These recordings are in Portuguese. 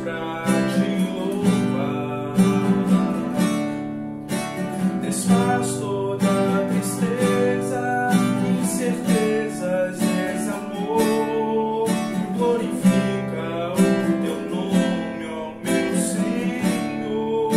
pra te louvar. Desfaz toda tristeza, incertezas, desamor. Glorifica o teu nome, ó meu Senhor.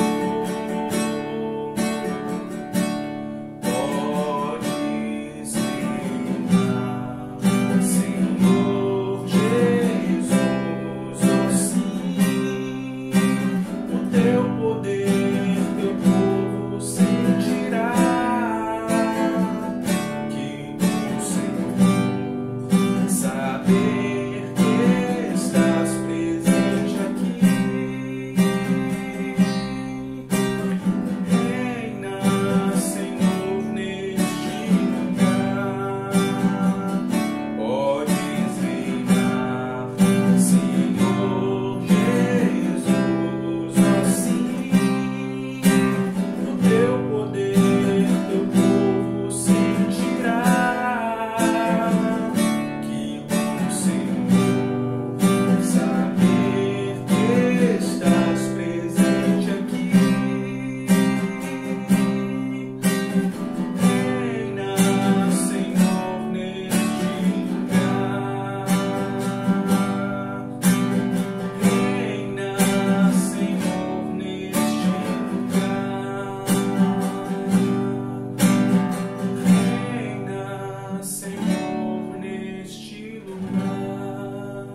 Podes reinar, Senhor Jesus, ó sim. O teu poder, teu povo sentirá que bom, Senhor, saber que estás presente aqui. Reina, Senhor, neste lugar. Podes reinar, Senhor Jesus, ó sim. O teu poder, teu povo sentirá. Que bom, Senhor, saber que estás presente aqui. Reina, Senhor, neste lugar. Reina, Senhor, neste lugar. Reina, Senhor, neste lugar.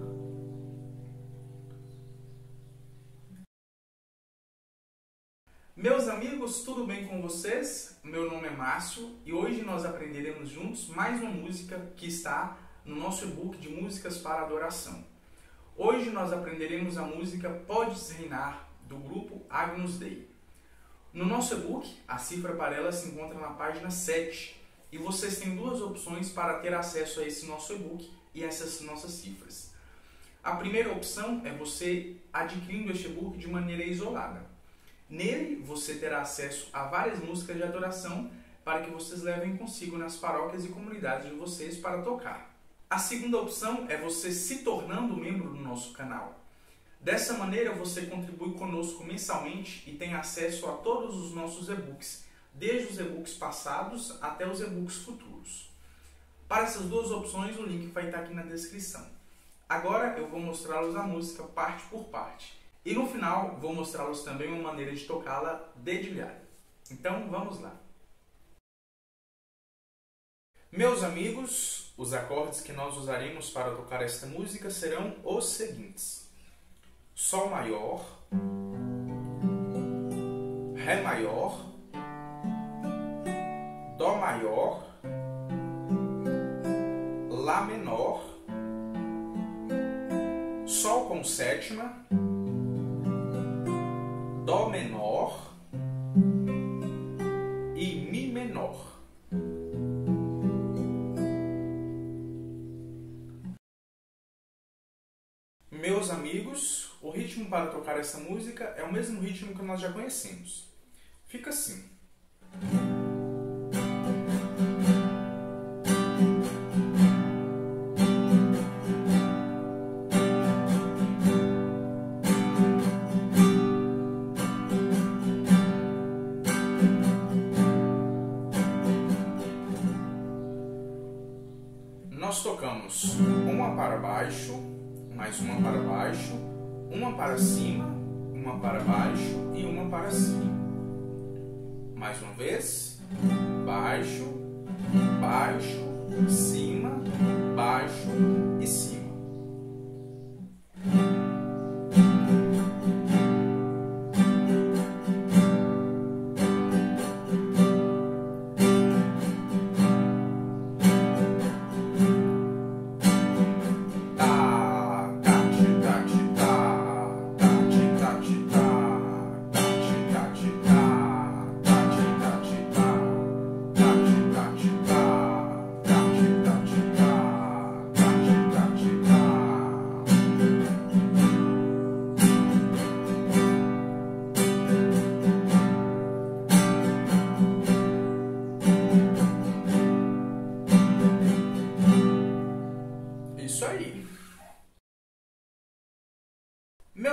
Meus amigos, tudo bem com vocês? Meu nome é Márcio e hoje nós aprenderemos juntos mais uma música que está no nosso e-book de músicas para adoração. Hoje nós aprenderemos a música Podes Reinar, do grupo Agnus Dei. No nosso e-book, a cifra para ela se encontra na página 7 e vocês têm duas opções para ter acesso a esse nosso e-book e essas nossas cifras. A primeira opção é você adquirindo este e-book de maneira isolada. Nele, você terá acesso a várias músicas de adoração para que vocês levem consigo nas paróquias e comunidades de vocês para tocar. A segunda opção é você se tornando membro do nosso canal. Dessa maneira, você contribui conosco mensalmente e tem acesso a todos os nossos e-books, desde os e-books passados até os e-books futuros. Para essas duas opções, o link vai estar aqui na descrição. Agora eu vou mostrá-los a música parte por parte. E no final, vou mostrá-los também uma maneira de tocá-la dedilhada. Então, vamos lá. Meus amigos, os acordes que nós usaremos para tocar esta música serão os seguintes: Sol maior, Ré maior, Dó maior, Lá menor, Sol com sétima, Dó menor e Mi menor. Meus amigos, o ritmo para tocar essa música é o mesmo ritmo que nós já conhecemos. Fica assim. Nós tocamos uma para baixo, mais uma para baixo, uma para cima, uma para baixo e uma para cima. Mais uma vez, baixo, baixo, cima, baixo e cima.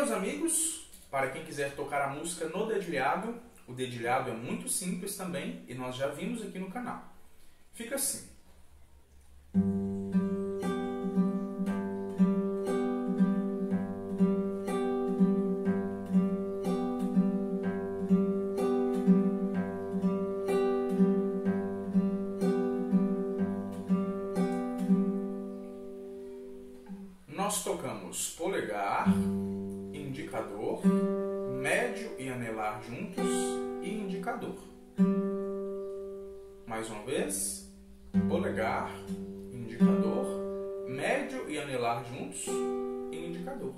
meus amigos, para quem quiser tocar a música no dedilhado, o dedilhado é muito simples também e nós já vimos aqui no canal. Fica assim. Nós tocamos polegar, indicador, médio e anelar juntos e indicador. Mais uma vez, polegar, indicador, médio e anelar juntos e indicador.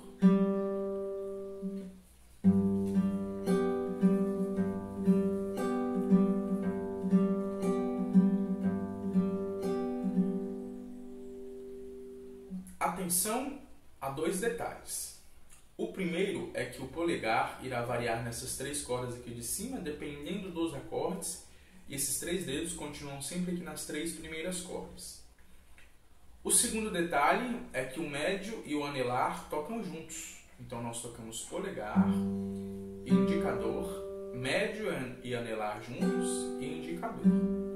Atenção a dois detalhes. O primeiro é que o polegar irá variar nessas três cordas aqui de cima, dependendo dos acordes, e esses três dedos continuam sempre aqui nas três primeiras cordas. O segundo detalhe é que o médio e o anelar tocam juntos. Então nós tocamos polegar, indicador, médio e anelar juntos e indicador.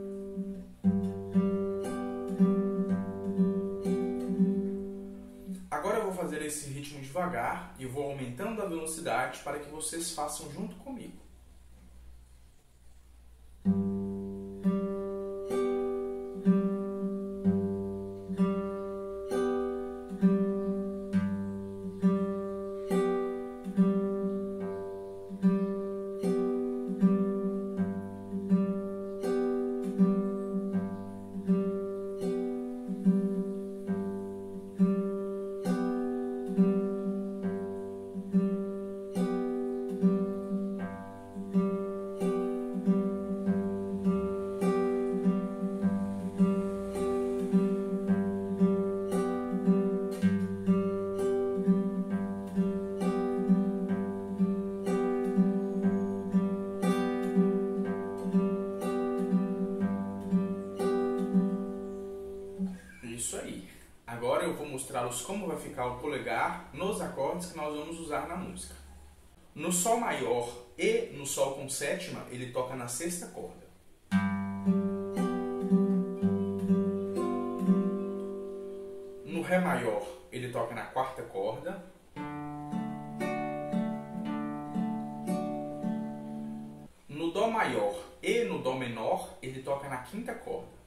Agora eu vou fazer esse ritmo devagar e vou aumentando a velocidade para que vocês façam junto comigo. Isso aí. Agora eu vou mostrar-los como vai ficar o polegar nos acordes que nós vamos usar na música. No Sol maior e no Sol com sétima, ele toca na sexta corda. No Ré maior, ele toca na quarta corda. No Dó maior e no Dó menor, ele toca na quinta corda.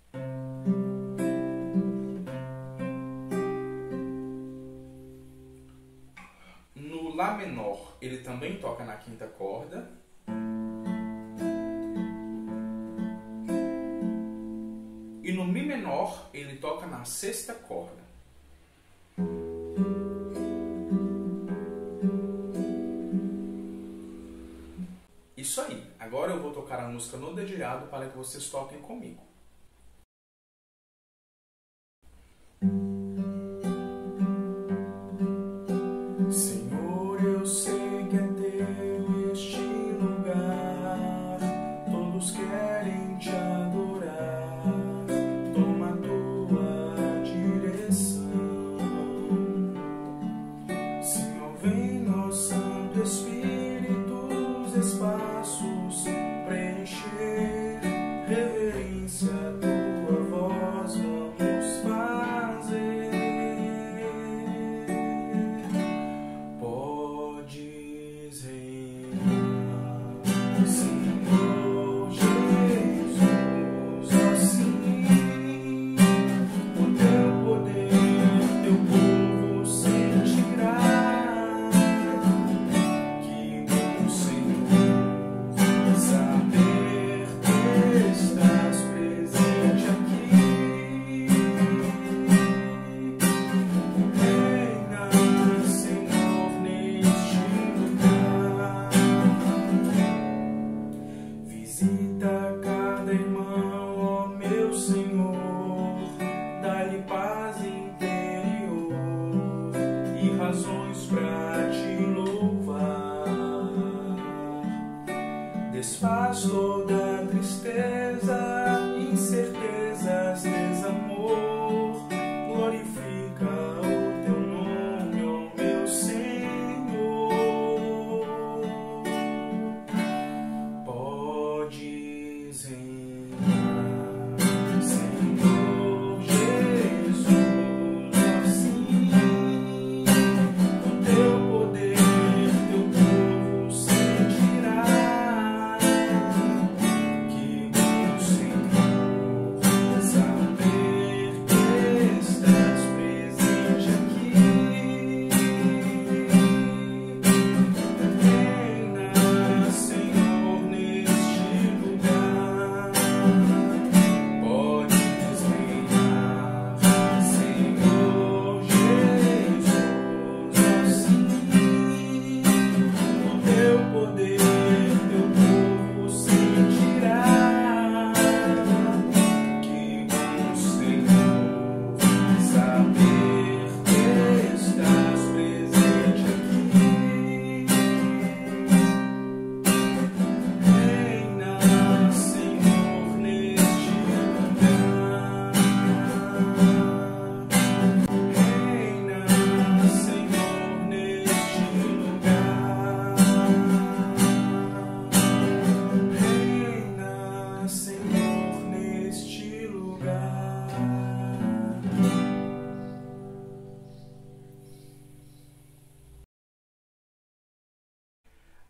No Lá menor, ele também toca na quinta corda. E no Mi menor, ele toca na sexta corda. Isso aí. Agora eu vou tocar a música no dedilhado para que vocês toquem comigo. Espaços preencher, reverência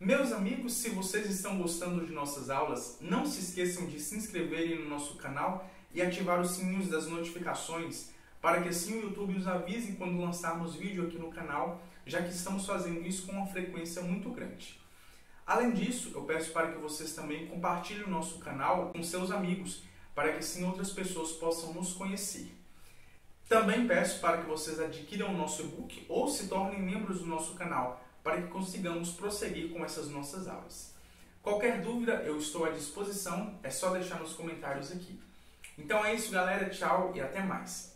Meus amigos, se vocês estão gostando de nossas aulas, não se esqueçam de se inscreverem no nosso canal e ativar os sininhos das notificações, para que assim o YouTube os avise quando lançarmos vídeo aqui no canal, já que estamos fazendo isso com uma frequência muito grande. Além disso, eu peço para que vocês também compartilhem o nosso canal com seus amigos, para que assim outras pessoas possam nos conhecer. Também peço para que vocês adquiram o nosso e-book ou se tornem membros do nosso canal, para que consigamos prosseguir com essas nossas aulas. Qualquer dúvida, eu estou à disposição, é só deixar nos comentários aqui. Então é isso, galera, tchau e até mais.